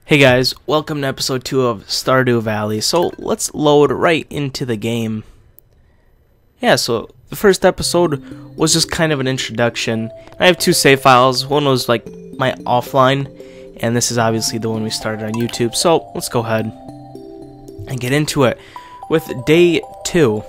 Hey guys, welcome to episode 2 of Stardew Valley. So let's load right into the game. Yeah, so the first episode was just kind of an introduction. I have two save files. One was like my offline, and this is obviously the one we started on YouTube. So let's go ahead and get into it with day 2.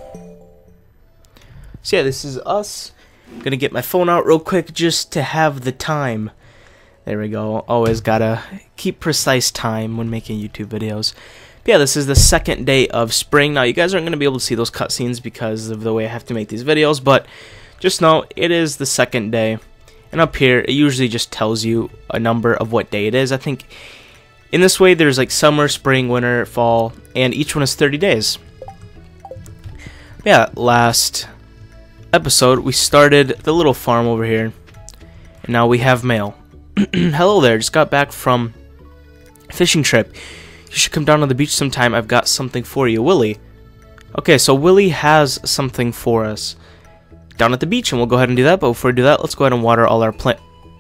So yeah, this is us. I'm gonna get my phone out real quick just to have the time. There we go. Always gotta keep precise time when making YouTube videos. But yeah, this is the second day of spring. Now, you guys aren't going to be able to see those cutscenes because of the way I have to make these videos, but just know it is the second day. And up here, it usually just tells you a number of what day it is. I think in this way, there's like summer, spring, winter, fall, and each one is 30 days. But yeah, last episode, we started the little farm over here, and now we have mail. Hello there, just got back from a fishing trip. You should come down to the beach sometime. I've got something for you. Willie. Okay, so Willie has something for us down at the beach, and we'll go ahead and do that. But before we do that, let's go ahead and water all our plant.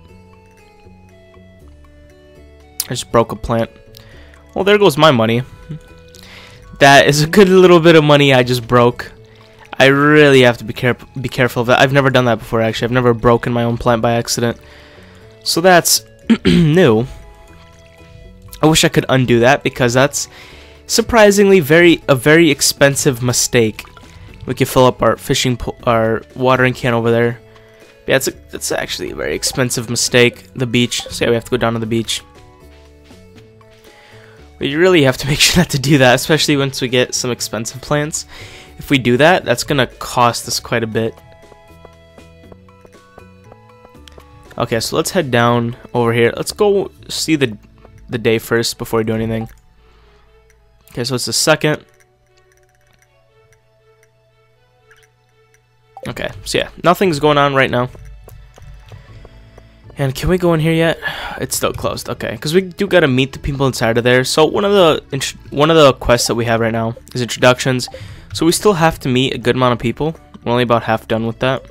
I just broke a plant. Well, there goes my money. That is a good little bit of money I just broke. I really have to be careful of that. I've never done that before, actually. I've never broken my own plant by accident. So that's new. I wish I could undo that because that's surprisingly a very expensive mistake. We could fill up our our watering can over there. Yeah, it's actually a very expensive mistake. The beach. So yeah, we have to go down to the beach. But you really have to make sure not to do that, especially once we get some expensive plants. If we do that, that's gonna cost us quite a bit. Okay, so let's head down over here. Let's go see the day first before we do anything. Okay, so it's the second. Okay, so yeah, nothing's going on right now. And can we go in here yet? It's still closed. Okay, because we do gotta meet the people inside of there. So one of the quests that we have right now is introductions. So we still have to meet a good amount of people. We're only about half done with that.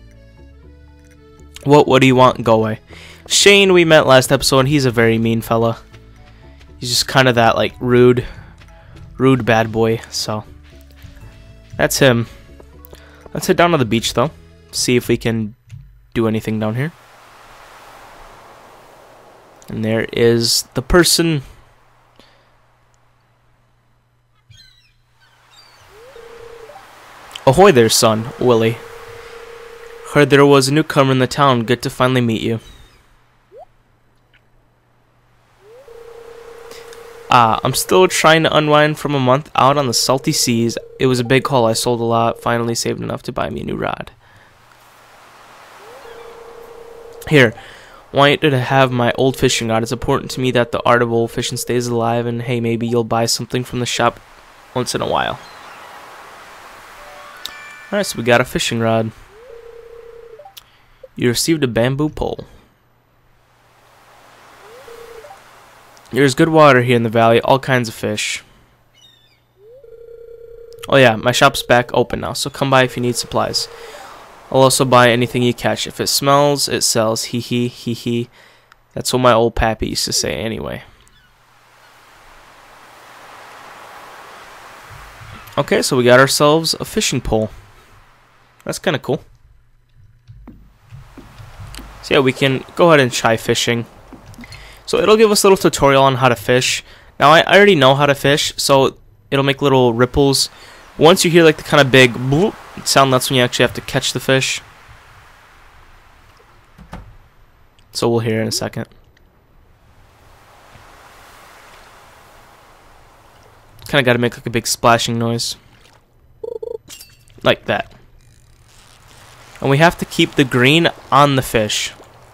What do you want? Go away. Shane we met last episode. He's a very mean fella. He's just kind of that like rude bad boy. So that's him. Let's head down to the beach though. See if we can do anything down here. And there is the person. Ahoy there, son. Willie. Heard there was a newcomer in the town. Good to finally meet you. I'm still trying to unwind from a month out on the salty seas. It was a big haul. I sold a lot. Finally saved enough to buy me a new rod. Here, I want you to have my old fishing rod. It's important to me that the art of old fishing stays alive. And hey, maybe you'll buy something from the shop once in a while. Alright, so we got a fishing rod. You received a bamboo pole. There's good water here in the valley, all kinds of fish. Oh yeah, my shop's back open now, so come by if you need supplies. I'll also buy anything you catch. If it smells, it sells. Hee hee, hee hee. That's what my old pappy used to say anyway. Okay, so we got ourselves a fishing pole. That's kind of cool. So yeah, we can go ahead and try fishing. So it'll give us a little tutorial on how to fish. Now I already know how to fish, so it'll make little ripples. Once you hear like the kind of big bloop sound, that's when you actually have to catch the fish. So we'll hear it in a second. Kind of got to make like a big splashing noise. Like that. And we have to keep the green on the fish.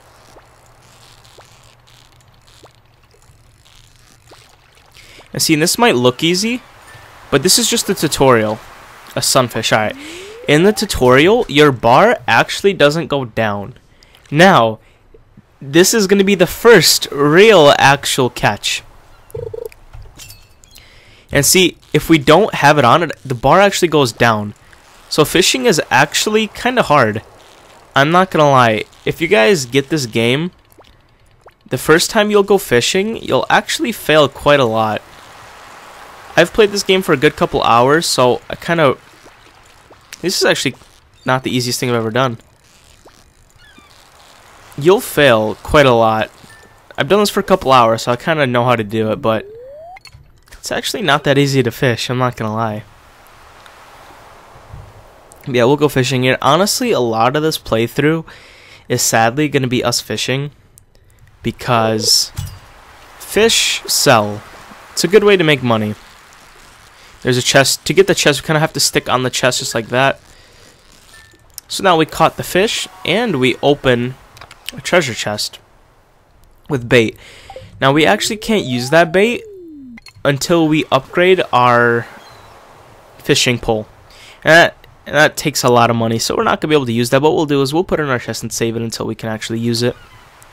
And see, this might look easy, but this is just a tutorial. A sunfish, alright. In the tutorial, your bar actually doesn't go down. Now, this is going to be the first real actual catch. And see, if we don't have it on, the bar actually goes down. So fishing is actually kind of hard. I'm not gonna lie. If you guys get this game, the first time you'll go fishing, you'll actually fail quite a lot. I've played this game for a good couple hours, so I kind of... This is actually not the easiest thing I've ever done. You'll fail quite a lot. I've done this for a couple hours, so I kind of know how to do it, but it's actually not that easy to fish, I'm not gonna lie. Yeah, we'll go fishing here. Honestly, a lot of this playthrough is sadly gonna be us fishing, because fish sell. It's a good way to make money. There's a chest. To get the chest, we kind of have to stick on the chest just like that. So now we caught the fish, and we open a treasure chest with bait. Now we actually can't use that bait until we upgrade our fishing pole. And that takes a lot of money, so we're not going to be able to use that. What we'll do is we'll put it in our chest and save it until we can actually use it.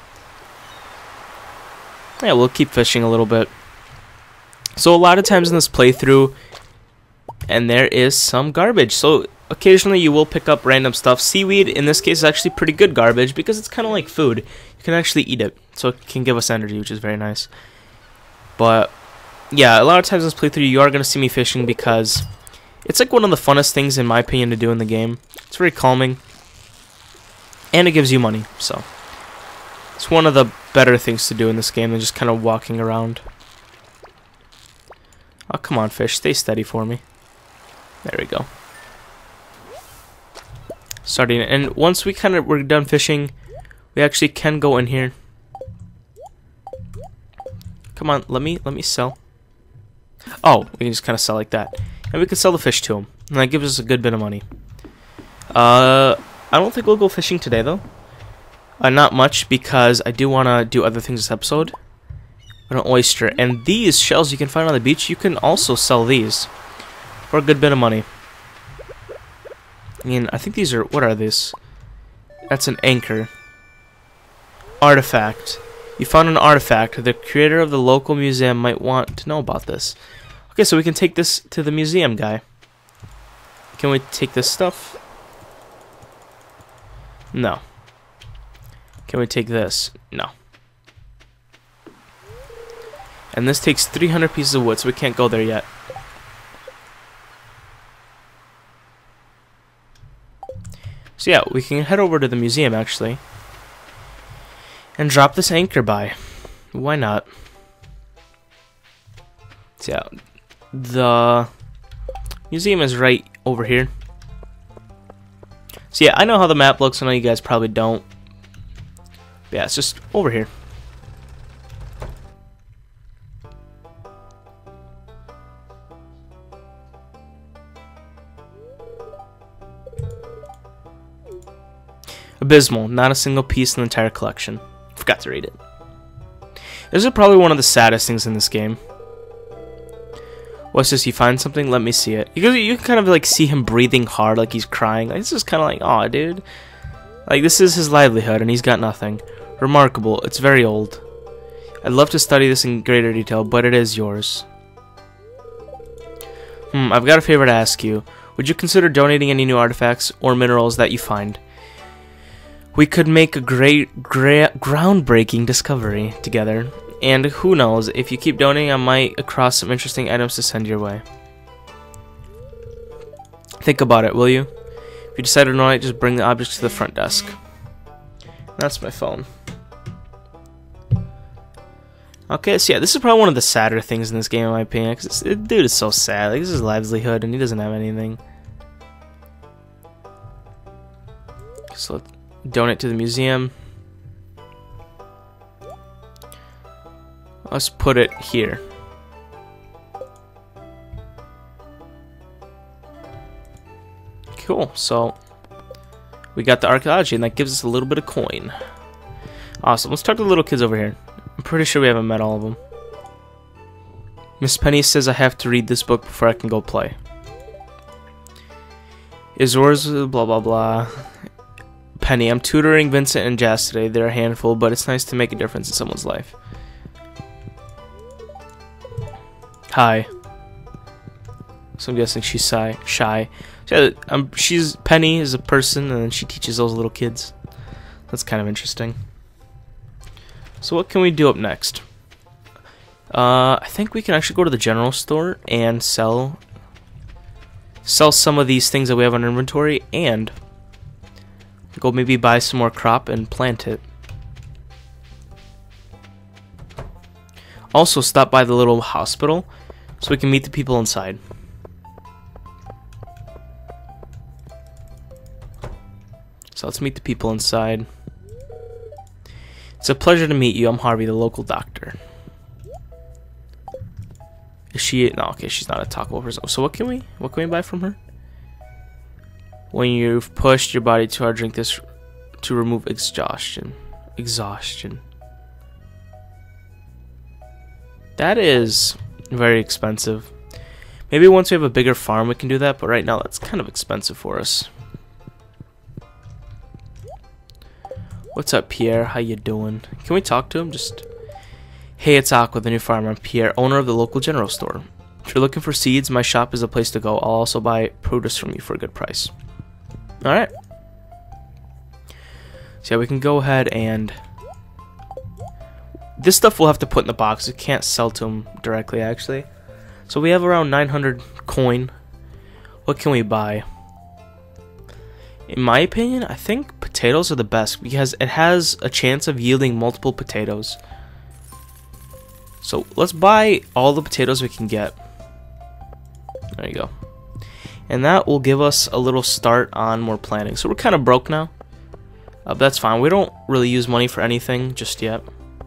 Yeah, we'll keep fishing a little bit. So a lot of times in this playthrough, and there is some garbage. So occasionally you will pick up random stuff. Seaweed, in this case, is actually pretty good garbage because it's kind of like food. You can actually eat it, so it can give us energy, which is very nice. But yeah, a lot of times in this playthrough you are going to see me fishing because it's like one of the funnest things, in my opinion, to do in the game. It's very calming, and it gives you money, so it's one of the better things to do in this game than just kind of walking around. Oh, come on, fish. Stay steady for me. There we go. Starting, and once we're done fishing, we actually can go in here. Come on, let me sell. Oh, we can just kind of sell like that. And we can sell the fish to him. And that gives us a good bit of money. I don't think we'll go fishing today, though. Not much, because I do want to do other things this episode. An oyster. And these shells you can find on the beach, you can also sell these for a good bit of money. I mean, I think these are... What are these? That's an anchor. Artifact. You found an artifact. The creator of the local museum might want to know about this. Okay, so we can take this to the museum guy. Can we take this stuff? No. Can we take this? No. And this takes 300 pieces of wood, so we can't go there yet. So yeah, we can head over to the museum, actually. And drop this anchor by. Why not? So yeah, the museum is right over here. So yeah, I know how the map looks. I know you guys probably don't. But yeah, it's just over here. Abysmal. Not a single piece in the entire collection. Forgot to read it. This is probably one of the saddest things in this game. What's this? You find something? Let me see it. You can kind of like see him breathing hard, like he's crying. Like, this is kind of like, aw, dude. Like, this is his livelihood, and he's got nothing. Remarkable. It's very old. I'd love to study this in greater detail, but it is yours. I've got a favor to ask you. Would you consider donating any new artifacts or minerals that you find? We could make a great, groundbreaking discovery together. And who knows, if you keep donating, I might across some interesting items to send your way. Think about it, will you? If you decide to donate, just bring the objects to the front desk. That's my phone. Okay, so yeah, this is probably one of the sadder things in this game, in my opinion, because this dude is so sad. Like, this is his livelihood, and he doesn't have anything. So let's donate to the museum. Let's put it here. Cool, so we got the archaeology, and that gives us a little bit of coin. Awesome, let's talk to the little kids over here. I'm pretty sure we haven't met all of them. Miss Penny says I have to read this book before I can go play. Is yours blah blah blah. Penny, I'm tutoring Vincent and Jazz today. They're a handful, but it's nice to make a difference in someone's life. Hi. So I'm guessing she's shy. She's Penny is a person, and then she teaches those little kids. That's kind of interesting. So what can we do up next? I think we can actually go to the general store and sell some of these things that we have on inventory, and go maybe buy some more crop and plant it. Also stop by the little hospital so we can meet the people inside. So let's meet the people inside. It's a pleasure to meet you. I'm Harvey, the local doctor. Is she? No, okay, she's not a taco person. So what can we buy from her? When you've pushed your body too hard, drink this to remove exhaustion. That is very expensive. Maybe once we have a bigger farm we can do that, but right now that's kind of expensive for us. What's up, Pierre? How you doing? Can we talk to him? Just, hey, it's Aqua, the new farmer. I'm Pierre, owner of the local general store. If you're looking for seeds, my shop is the place to go. I'll also buy produce from you for a good price. Alright. So yeah, we can go ahead and... This stuff we'll have to put in the box. We can't sell to him directly, actually. So we have around 900 coin. What can we buy? In my opinion, I think potatoes are the best because it has a chance of yielding multiple potatoes. So let's buy all the potatoes we can get. There you go. And that will give us a little start on more planting. So we're kind of broke now. But that's fine. We don't really use money for anything just yet.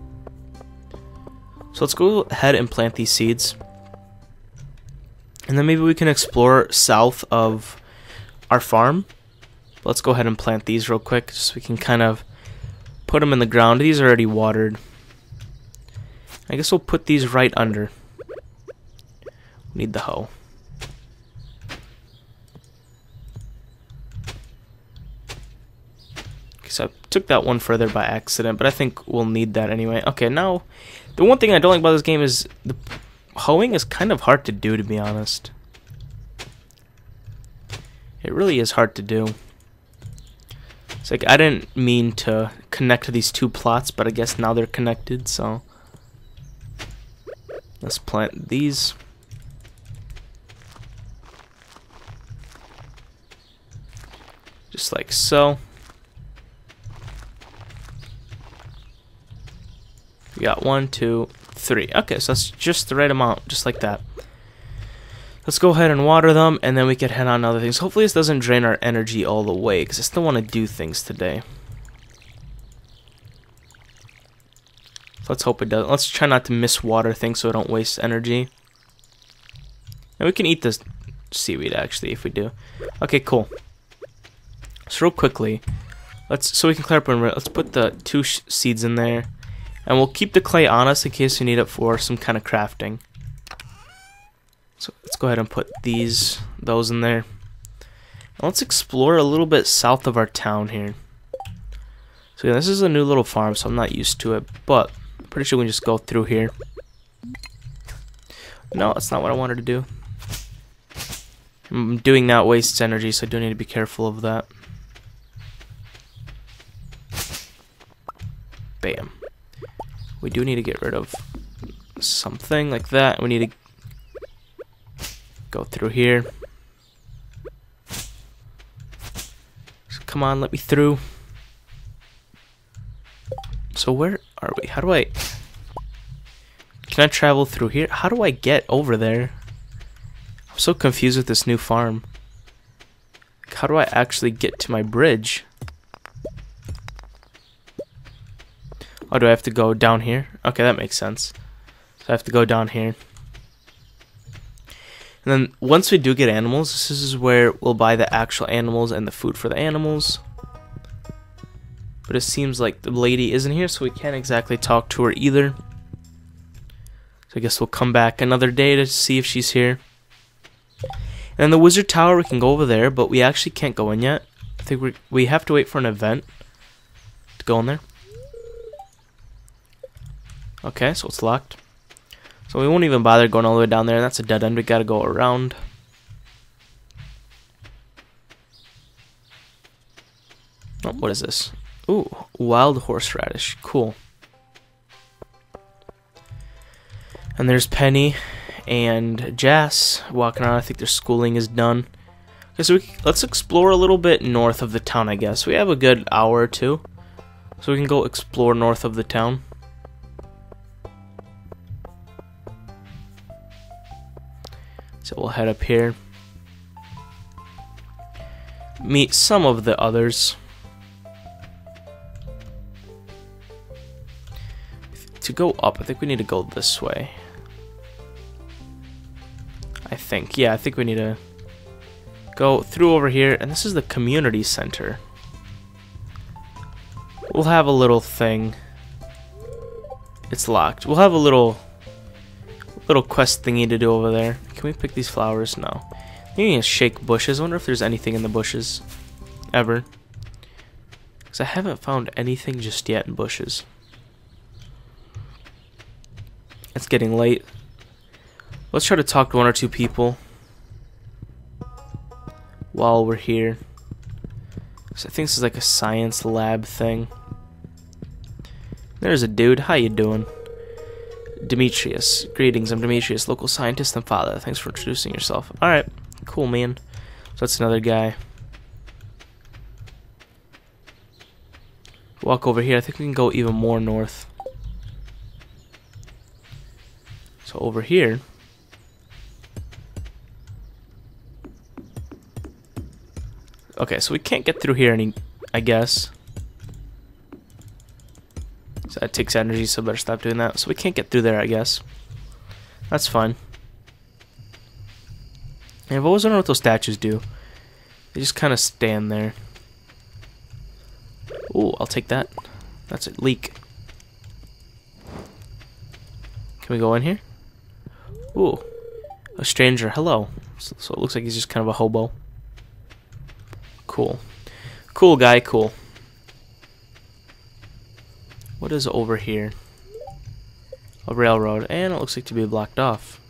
So let's go ahead and plant these seeds. And then maybe we can explore south of our farm. Let's go ahead and plant these real quick just so we can kind of put them in the ground. These are already watered. I guess we'll put these right under. We need the hoe. Okay, so I took that one further by accident, but I think we'll need that anyway. Okay, now, the one thing I don't like about this game is the hoeing is kind of hard to do, to be honest. It really is hard to do. It's like, I didn't mean to connect these two plots, but I guess now they're connected, so... Let's plant these. Just like so. We got 1, 2, 3. Okay, so that's just the right amount, just like that. Let's go ahead and water them, and then we can head on to other things. Hopefully this doesn't drain our energy all the way, because I still want to do things today. Let's hope it doesn't. Let's try not to miswater things so we don't waste energy. And we can eat this seaweed, actually, if we do. Okay, cool. So real quickly, so we can clear up and let's put the 2 seeds in there. And we'll keep the clay on us in case we need it for some kind of crafting. So let's go ahead and put those in there. And let's explore a little bit south of our town here. So yeah, this is a new little farm, so I'm not used to it, but I'm pretty sure we can just go through here. No, that's not what I wanted to do. Doing that wastes energy, so I do need to be careful of that. Bam. We do need to get rid of something like that. We need to go through here. So come on, let me through. So where are we? How do I... Can I travel through here? How do I get over there? I'm so confused with this new farm. How do I actually get to my bridge? Oh, do I have to go down here? Okay, that makes sense. So I have to go down here. And then once we do get animals, this is where we'll buy the actual animals and the food for the animals. But it seems like the lady isn't here, so we can't exactly talk to her either. So I guess we'll come back another day to see if she's here. And then the wizard tower, we can go over there, but we actually can't go in yet. I think we have to wait for an event to go in there. Okay, so it's locked. So we won't even bother going all the way down there, and that's a dead end. We gotta go around. Oh, what is this? Ooh, wild horseradish. Cool. And there's Penny and Jas walking around. I think their schooling is done. Okay, so let's explore a little bit north of the town, I guess. We have a good hour or two, so we can go explore north of the town. So we'll head up here. Meet some of the others. To go up, I think we need to go this way. Yeah, I think we need to go through over here, and this is the community center. We'll have a little thing. It's locked. We'll have a little quest thingy to do over there. Can we pick these flowers? No. You need to shake bushes. I wonder if there's anything in the bushes ever. Because I haven't found anything just yet in bushes. It's getting late. Let's try to talk to one or two people while we're here. So I think this is like a science lab thing. There's a dude. How you doing? Demetrius. Greetings, I'm Demetrius, local scientist and father. Thanks for introducing yourself. Alright, cool, man. So that's another guy. Walk over here. I think we can go even more north. So over here. Okay, so we can't get through here I guess. So that takes energy, so better stop doing that. So we can't get through there, I guess. That's fine. And I've always wondered what those statues do. They just kind of stand there. Ooh, I'll take that. That's a leak. Can we go in here? Ooh, a stranger. Hello. So it looks like he's just kind of a hobo. Cool. Cool guy, cool. What is over here? A railroad, and it looks like to be blocked off.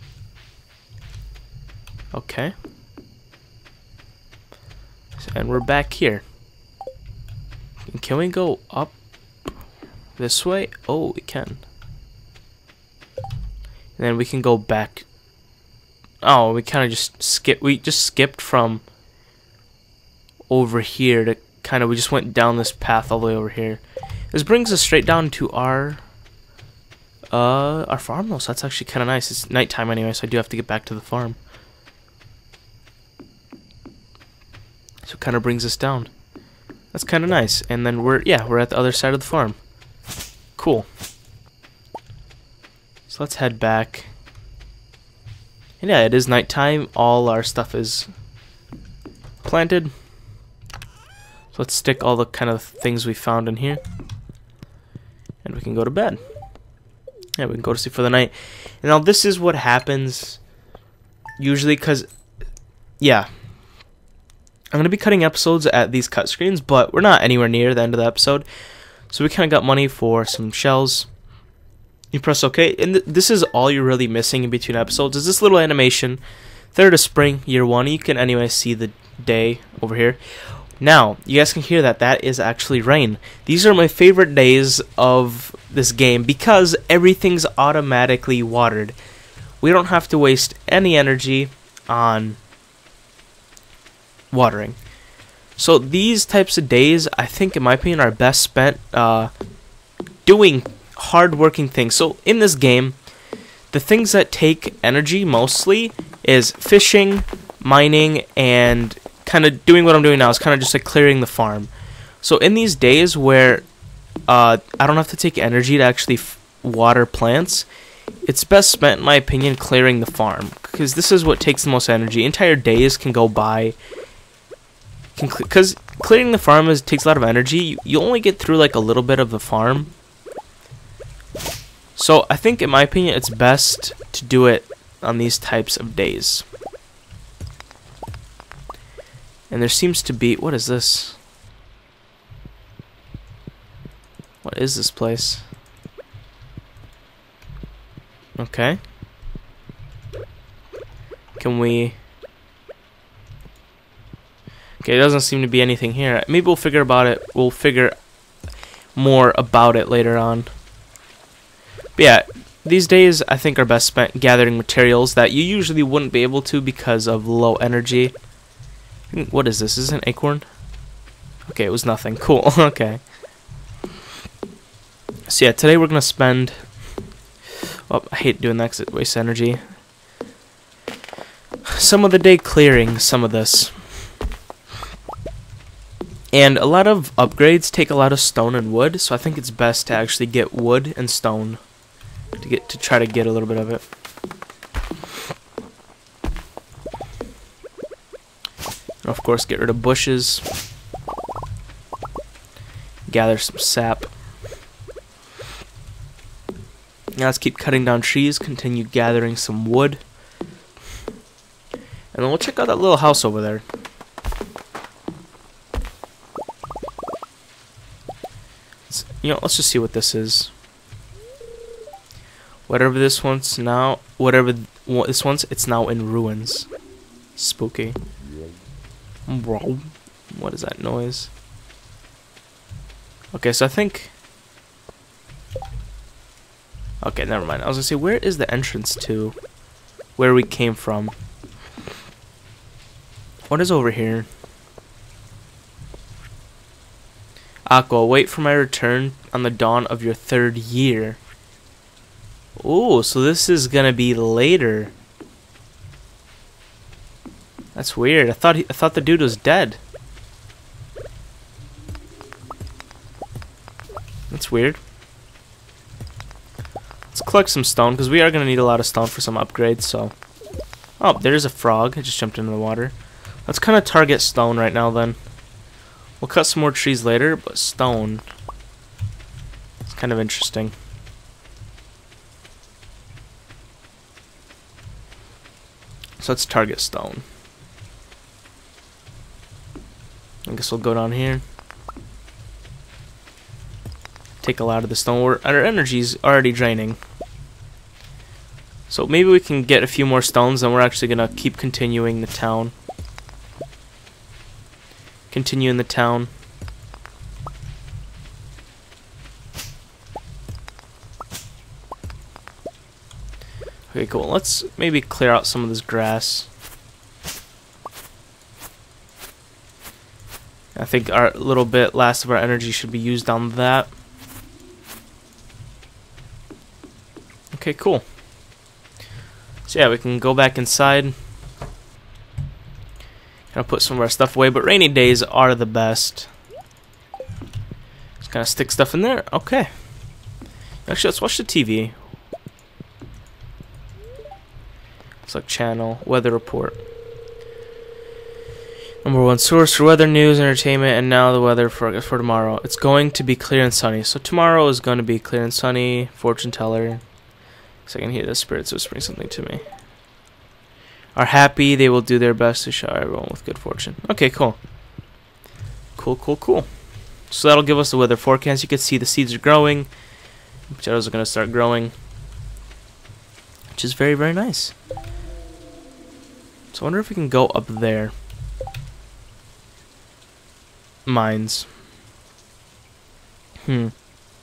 Okay. And we're back here. Can we go up this way? Oh, we can. And then we can go back. Oh, we kind of just skipped. We just skipped from over here to kind of. We just went down this path all the way over here. This brings us straight down to our farm though, so that's actually kind of nice. It's nighttime anyway, so I do have to get back to the farm. So it kind of brings us down. That's kind of nice. And then we're at the other side of the farm. Cool. So let's head back. And yeah, it is nighttime. All our stuff is planted. So let's stick all the kind of things we found in here. And we can go to bed. Yeah, we can go to sleep for the night. And now this is what happens usually, because, yeah, I'm going to be cutting episodes at these cut screens, but we're not anywhere near the end of the episode. So we kind of got money for some shells. You press OK, and this is all you're really missing in between episodes, is this little animation. 3rd of spring, year 1. You can anyway see the day over here. Now, you guys can hear that. That is actually rain. These are my favorite days of this game because everything's automatically watered. We don't have to waste any energy on watering. So these types of days, I think, in my opinion, are best spent doing hard-working things. So in this game, the things that take energy mostly is fishing, mining, and kind of doing what I'm doing now. Is kind of just like clearing the farm. So in these days where I don't have to take energy to actually water plants, it's best spent, in my opinion, clearing the farm, because this is what takes the most energy. Entire days can go by, because clearing the farm takes a lot of energy. You only get through like a little bit of the farm. So I think, in my opinion, it's best to do it on these types of days. And there seems to be... What is this? What is this place? Okay. Can we... Okay, there doesn't seem to be anything here. Maybe we'll figure about it. We'll figure more about it later on. But yeah, These days, I think are best spent gathering materials that you usually wouldn't be able to because of low energy. What is this? Is this an acorn? Okay, it was nothing. Cool. Okay. So yeah, today we're going to spend... Oh, I hate doing that because it wastes energy. Some of the day clearing some of this. And a lot of upgrades take a lot of stone and wood, so I think it's best to actually get wood and stone to try to get a little bit of it. And of course, get rid of bushes. Gather some sap. Now let's keep cutting down trees, continue gathering some wood. And then we'll check out that little house over there. Let's just see what this is. Whatever this one's now, it's now in ruins. Spooky. What is that noise? Okay, so I think... Okay, never mind. I was gonna say, where is the entrance to where we came from? What is over here? Aqua, wait for my return on the dawn of your 3rd year. Ooh, so this is gonna be later. That's weird. I thought the dude was dead. That's weird. Let's collect some stone because we are gonna need a lot of stone for some upgrades. So, oh, there's a frog. I just jumped into the water. Let's kind of target stone right now then. We'll cut some more trees later, but stone, it's kind of interesting. So let's target stone. I guess we'll go down here. Take a lot of the stone. Our energy's already draining. So maybe we can get a few more stones, and we're actually gonna keep continuing the town. Continue in the town. Okay, cool. Let's maybe clear out some of this grass. I think our little bit last of our energy should be used on that. Okay, cool. So yeah, we can go back inside. Gonna put some of our stuff away, but rainy days are the best. Just kind of stick stuff in there. Okay. Actually, let's watch the TV. Select channel, weather report. #1 source for weather news, entertainment, and now the weather for tomorrow. It's going to be clear and sunny. So tomorrow is going to be clear and sunny. Fortune teller. So I can hear the spirits whispering something to me. Are happy, they will do their best to shower everyone with good fortune. Okay, cool. Cool. So that'll give us the weather forecast. You can see the seeds are growing. Potatoes are going to start growing. Which is very, very nice. So I wonder if we can go up there. Mines. So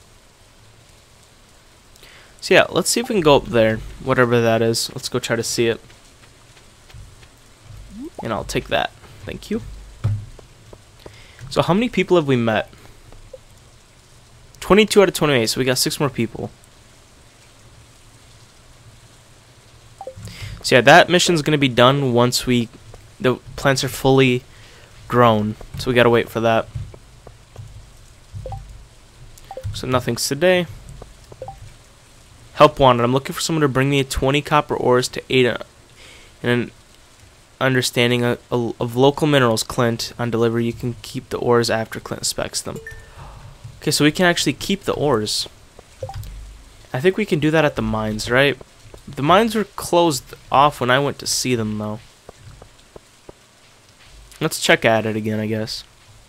yeah, let's see if we can go up there. Whatever that is. Let's go try to see it. And I'll take that. Thank you. So how many people have we met? 22 out of 28, so we got 6 more people. So yeah, that mission's going to be done once the plants are fully grown. So we got to wait for that. So nothing's today. Help wanted. I'm looking for someone to bring me 20 copper ores to aid in an understanding of local minerals, Clint. On delivery, you can keep the ores after Clint specs them. Okay, so we can actually keep the ores. I think we can do that at the mines, right? The mines were closed off when I went to see them, though. Let's check at it again, I guess.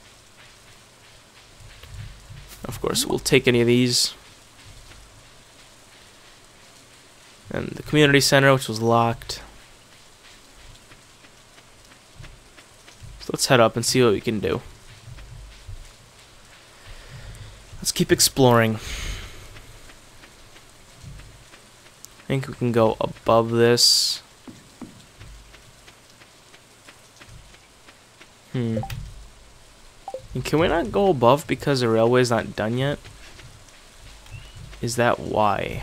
Of course, we'll take any of these. And the community center, which was locked. So let's head up and see what we can do. Let's keep exploring. think we can go above this. And can we not go above because the railway's not done yet? Is that why?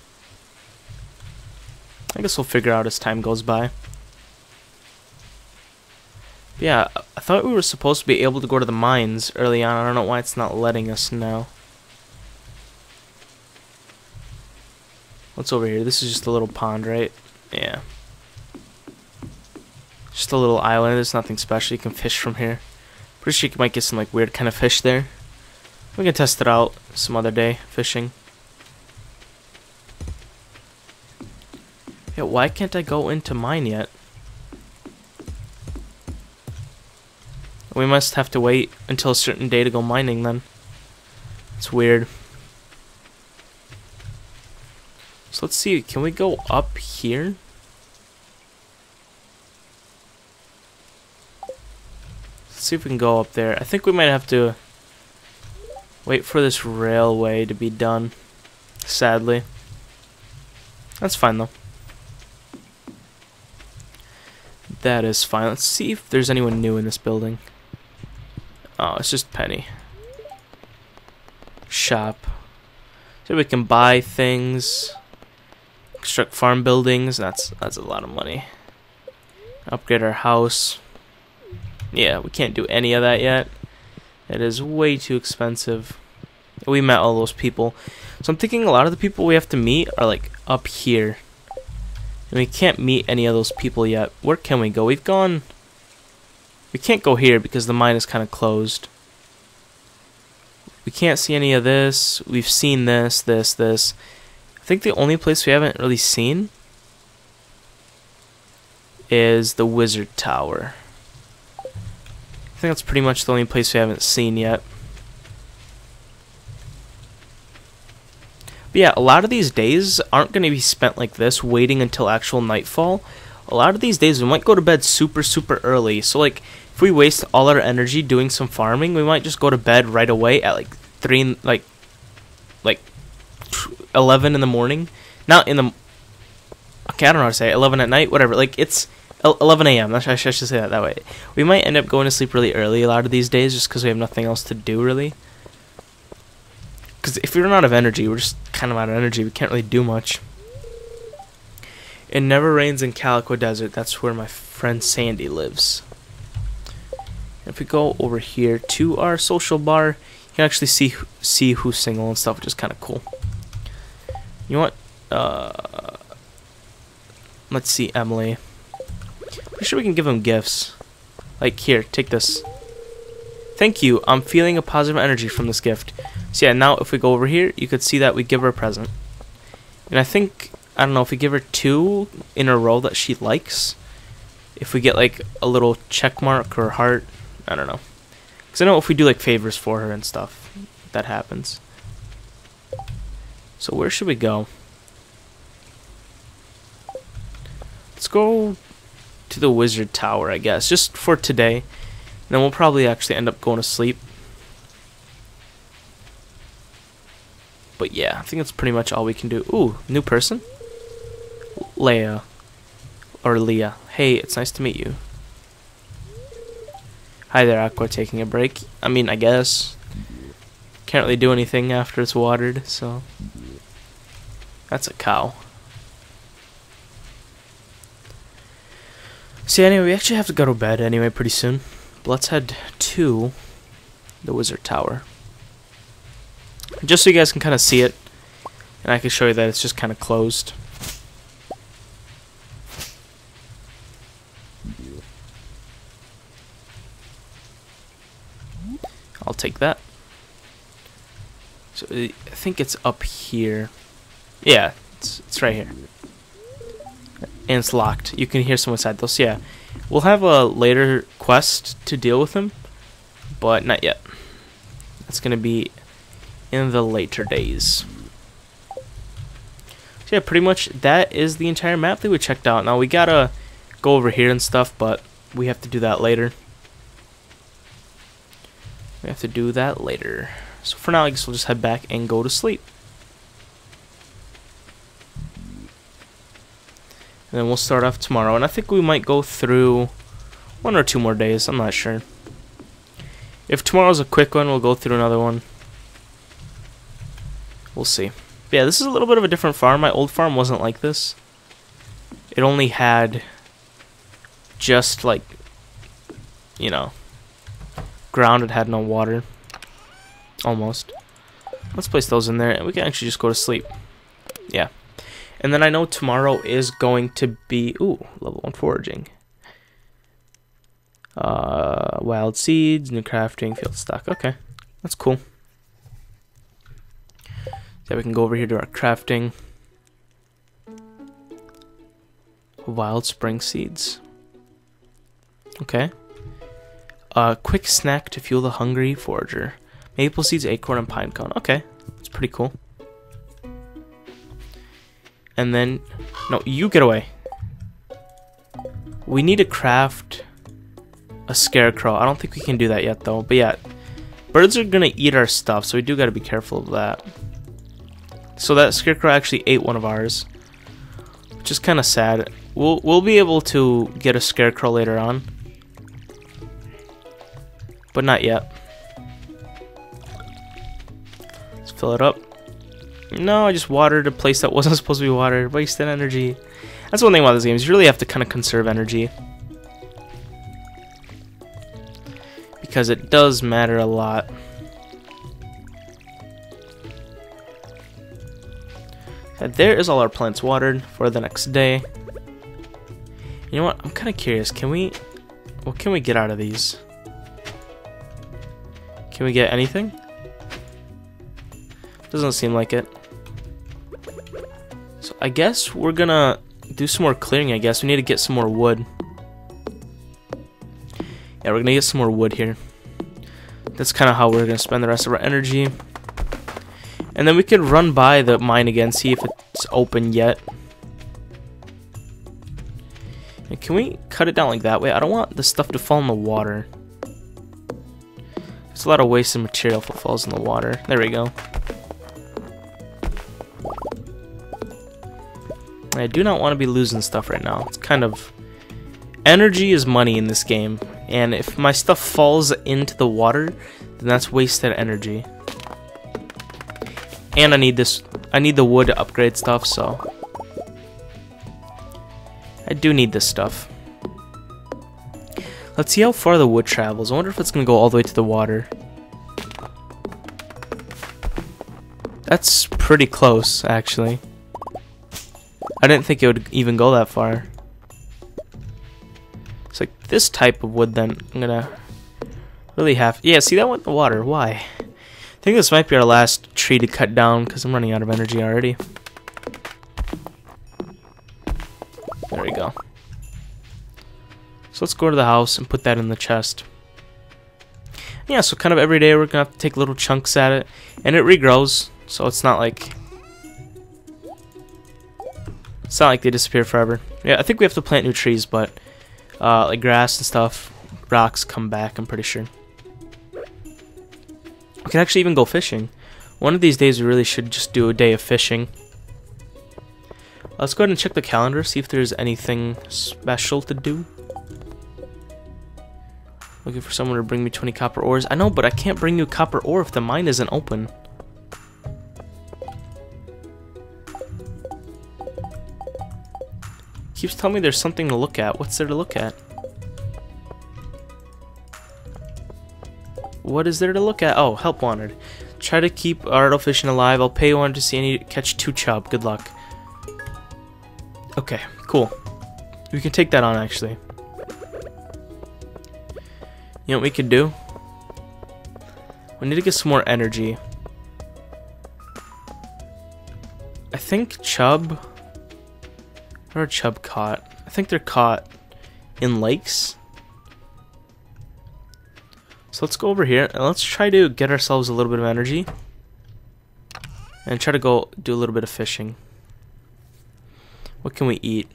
I guess we'll figure out as time goes by. But yeah, I thought we were supposed to be able to go to the mines early on. I don't know why it's not letting us now. What's over here? This is just a little pond, right? Yeah. Just a little island. There's nothing special. You can fish from here. Pretty sure you might get some like weird kind of fish there. We can test it out some other day, fishing. Yeah, why can't I go into mine yet? We must have to wait until a certain day to go mining then. It's weird. So let's see, can we go up here? Let's see if we can go up there. I think we might have to wait for this railway to be done, sadly. That's fine though. That is fine. Let's see if there's anyone new in this building. Oh, it's just Penny. Shop. So we can buy things. Construct farm buildings. That's a lot of money. Upgrade our house. Yeah, we can't do any of that yet. It is way too expensive. We met all those people. So I'm thinking a lot of the people we have to meet are like up here. And we can't meet any of those people yet. Where can we go? We've gone... We can't go here because the mine is kind of closed. We can't see any of this. We've seen this. I think the only place we haven't really seen is the Wizard Tower. I think that's pretty much the only place we haven't seen yet. But yeah, a lot of these days aren't going to be spent like this, waiting until actual nightfall. A lot of these days we might go to bed super early. So like, if we waste all our energy doing some farming, we might just go to bed right away at like 11 in the morning. Not in the... Okay, I don't know how to say it. 11 at night, whatever. Like, it's 11 a.m. I should say that way. We might end up going to sleep really early a lot of these days just because we have nothing else to do, really. Because if we run out of energy, we're just kind of out of energy. We can't really do much. It never rains in Calico Desert. That's where my friend Sandy lives. If we go over here to our social bar, you can actually see who's single and stuff, which is kind of cool. You know what? Let's see, Emily. Pretty sure we can give him gifts. Like, here, take this. Thank you. I'm feeling a positive energy from this gift. So yeah, now if we go over here, you could see that we give her a present. And I think, I don't know, if we give her 2 in a row that she likes, if we get like a little check mark or heart, I don't know. Because I know if we do like favors for her and stuff, that happens. So where should we go? Let's go to the Wizard Tower, I guess, just for today. And then we'll probably actually end up going to sleep. But yeah, I think that's pretty much all we can do. Ooh, new person? Leah. Or Leah. Hey, it's nice to meet you. Hi there, Aqua, taking a break. I mean, I guess. Can't really do anything after it's watered, so... That's a cow. So anyway, we actually have to go to bed anyway pretty soon. But let's head to the Wizard Tower. Just so you guys can kind of see it. And I can show you that it's just kind of closed. I'll take that. So I think it's up here. Yeah, it's right here. And it's locked. You can hear someone inside though. So yeah, we'll have a later quest to deal with him, but not yet. It's gonna be in the later days. So yeah, pretty much that is the entire map that we checked out. Now we gotta go over here and stuff, but we have to do that later. We have to do that later. So for now, I guess we'll just head back and go to sleep. And then we'll start off tomorrow. And I think we might go through 1 or 2 more days. I'm not sure. If tomorrow's a quick one, we'll go through another one. We'll see. But yeah, this is a little bit of a different farm. My old farm wasn't like this. It only had just like, you know, ground. It had no water. Almost. Let's place those in there and we can actually just go to sleep. Yeah. And then I know tomorrow is going to be, ooh, level 1 foraging. Wild seeds, new crafting, field stock. Okay, that's cool. Yeah, we can go over here to our crafting. Wild spring seeds. Okay. Quick snack to fuel the hungry forager. Maple seeds, acorn, and pine cone. Okay, that's pretty cool. And then, no, you get away. We need to craft a scarecrow. I don't think we can do that yet, though. But yeah, birds are gonna eat our stuff, so we do gotta be careful of that. So that scarecrow actually ate one of ours, which is kind of sad. We'll be able to get a scarecrow later on, but not yet. Let's fill it up. No, I just watered a place that wasn't supposed to be watered. Wasted energy. That's one thing about this game, is you really have to kind of conserve energy. Because it does matter a lot. And there is all our plants watered for the next day. You know what? I'm kind of curious. What can we get out of these? Can we get anything? Doesn't seem like it. So I guess we're gonna do some more clearing, I guess. We need to get some more wood. Yeah, we're gonna get some more wood here. That's kind of how we're gonna spend the rest of our energy. And then we could run by the mine again, see if it's open yet. And can we cut it down like that way? I don't want the stuff to fall in the water. There's a lot of wasted material if it falls in the water. There we go. I do not want to be losing stuff right now. It's kind of... Energy is money in this game. And if my stuff falls into the water, then that's wasted energy. And I need this. I need the wood to upgrade stuff, so... I do need this stuff. Let's see how far the wood travels. I wonder if it's going to go all the way to the water. That's pretty close, actually. I didn't think it would even go that far. It's like this type of wood, then I'm gonna really have... Yeah, see, that went in the water. Why? I think this might be our last tree to cut down because I'm running out of energy already. There we go. So let's go to the house and put that in the chest. Yeah, so kind of every day we're gonna have to take little chunks at it, and it regrows, so it's not like they disappear forever. Yeah, I think we have to plant new trees, but like grass and stuff, rocks come back, I'm pretty sure. We can actually even go fishing. One of these days we really should just do a day of fishing. Let's go ahead and check the calendar, see if there's anything special to do. Looking for someone to bring me 20 copper ores. I know, but I can't bring you copper ore if the mine isn't open. Keeps telling me there's something to look at. What's there to look at? What is there to look at? Oh, help wanted. Try to keep idle fishing alive. I'll pay one to see any catch 2 chub. Good luck. Okay, cool. We can take that on, actually. You know what we could do? We need to get some more energy. I think chub... Where are chub caught? I think they're caught in lakes. So let's go over here and let's try to get ourselves a little bit of energy. And try to go do a little bit of fishing. What can we eat?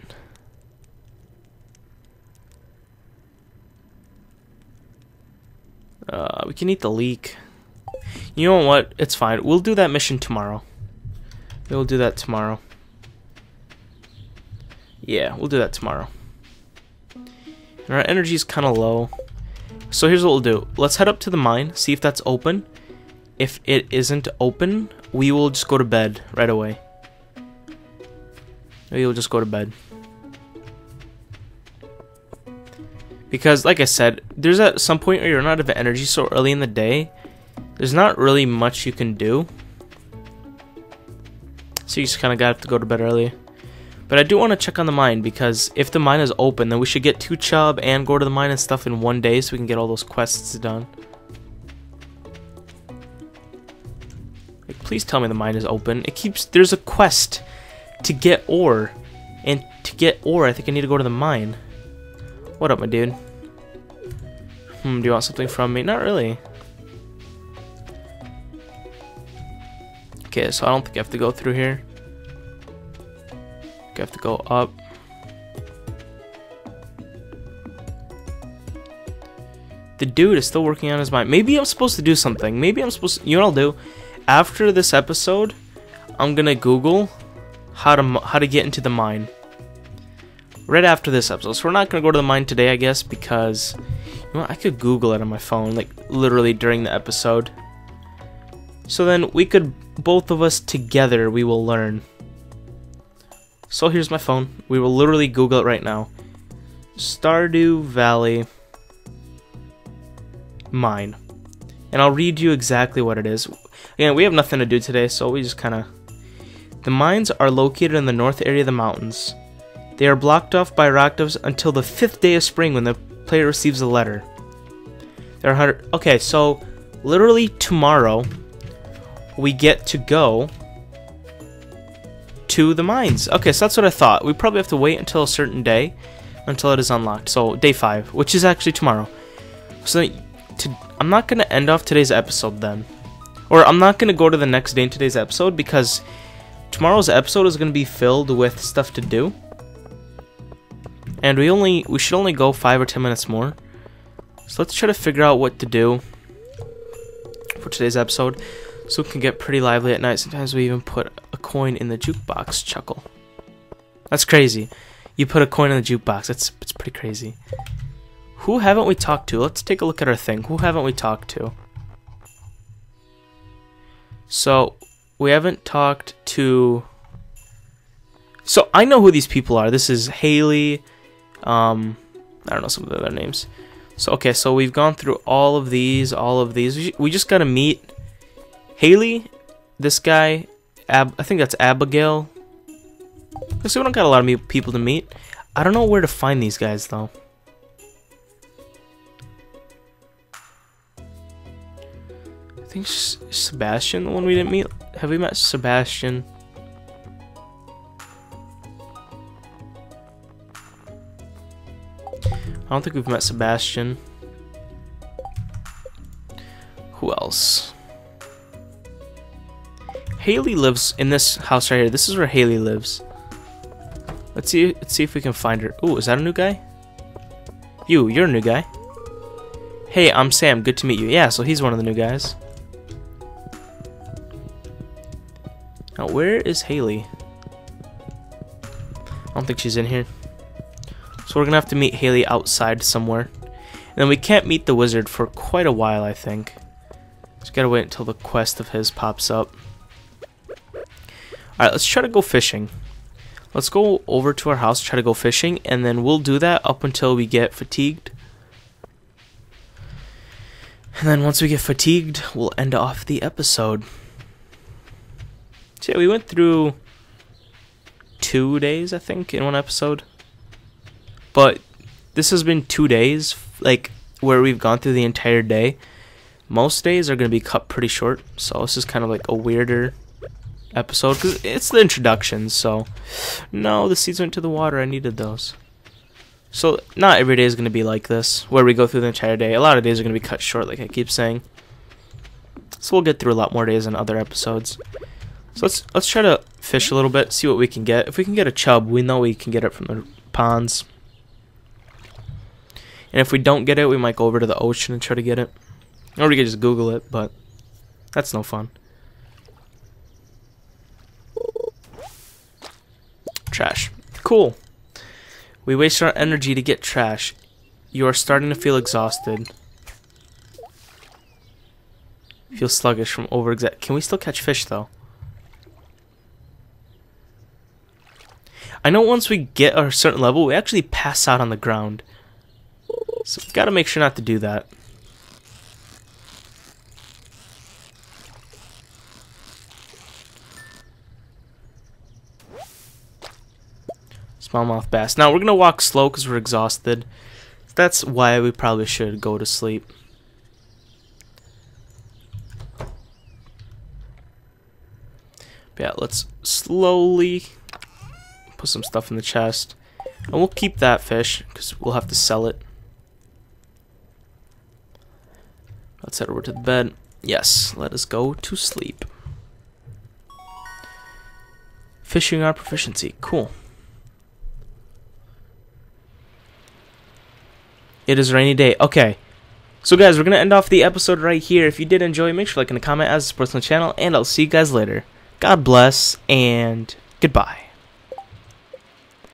We can eat the leek. You know what? It's fine. We'll do that mission tomorrow. We'll do that tomorrow. Yeah, we'll do that tomorrow. And our energy's kind of low. So here's what we'll do. Let's head up to the mine, see if that's open. If it isn't open, we will just go to bed right away. We will just go to bed. Because, like I said, there's at some point where you're not out of energy so early in the day. There's not really much you can do. So you just kind of got to go to bed early. But I do want to check on the mine, because if the mine is open, then we should get 2 chub and go to the mine and stuff in one day so we can get all those quests done. Like, please tell me the mine is open. It keeps... There's a quest to get ore. And to get ore, I think I need to go to the mine. What up, my dude? Do you want something from me? Not really. Okay, so I don't think I have to go through here. I have to go up. The dude is still working on his mine. Maybe I'm supposed to do something. Maybe I'm supposed to... You know what I'll do? After this episode, I'm gonna Google how to get into the mine. Right after this episode. So we're not gonna go to the mine today, I guess, because... You know what? I could Google it on my phone, like, literally during the episode. So then we could... Both of us together, we will learn. So here's my phone. We will literally Google it right now. Stardew Valley mine. And I'll read you exactly what it is. Again, we have nothing to do today, so we just kind of... The mines are located in the north area of the mountains. They are blocked off by rockdubs until the 5th day of spring when the player receives a letter. There are 100... Okay, so literally tomorrow we get to go to the mines. Okay, so that's what I thought. We probably have to wait until a certain day until it is unlocked. So day 5, which is actually tomorrow. So I'm not going to end off today's episode then. Or I'm not going to go to the next day in today's episode because tomorrow's episode is going to be filled with stuff to do. And we should only go 5 or 10 minutes more. So let's try to figure out what to do for today's episode. So it can get pretty lively at night. Sometimes we even put a coin in the jukebox. Chuckle. That's crazy. You put a coin in the jukebox. It's pretty crazy. Who haven't we talked to? Let's take a look at our thing. Who haven't we talked to? So we haven't talked to... So I know who these people are. This is Haley. I don't know some of the other names. So okay, so we've gone through all of these. We just gotta meet Haley, this guy, I think that's Abigail. So we don't got a lot of people to meet. I don't know where to find these guys though. I think Sebastian, the one we didn't meet. Have we met Sebastian? I don't think we've met Sebastian. Who else? Haley lives in this house right here. This is where Haley lives. Let's see if we can find her. Ooh, is that a new guy? You're a new guy. Hey, I'm Sam. Good to meet you. Yeah, so he's one of the new guys. Now, where is Haley? I don't think she's in here. So we're gonna have to meet Haley outside somewhere. And then we can't meet the wizard for quite a while, I think. Just gotta wait until the quest of his pops up. Alright, let's try to go fishing. Let's go over to our house, try to go fishing, and then we'll do that up until we get fatigued. And then once we get fatigued, we'll end off the episode. So yeah, we went through 2 days, I think, in one episode. But this has been 2 days, like, where we've gone through the entire day. Most days are going to be cut pretty short, so this is kind of like a weirder episode, because it's the introduction, so... No, the seeds went to the water, I needed those. So, not every day is going to be like this, where we go through the entire day. A lot of days are going to be cut short, like I keep saying. So we'll get through a lot more days in other episodes. So let's try to fish a little bit, see what we can get. If we can get a chub, we know we can get it from the ponds. And if we don't get it, we might go over to the ocean and try to get it. Or we could just Google it, but that's no fun. Trash. Cool. We waste our energy to get trash. You are starting to feel exhausted. Feel sluggish from overexert. Can we still catch fish though? I know once we get a certain level, we actually pass out on the ground. So we've got to make sure not to do that. Smallmouth bass. Now we're going to walk slow because we're exhausted. That's why we probably should go to sleep. But yeah, let's slowly put some stuff in the chest. And we'll keep that fish because we'll have to sell it. Let's head over to the bed. Yes, let us go to sleep. Fishing our proficiency. Cool. It is a rainy day. Okay. So guys, we're going to end off the episode right here. If you did enjoy, make sure to like and comment as it supports the channel. And I'll see you guys later. God bless and goodbye.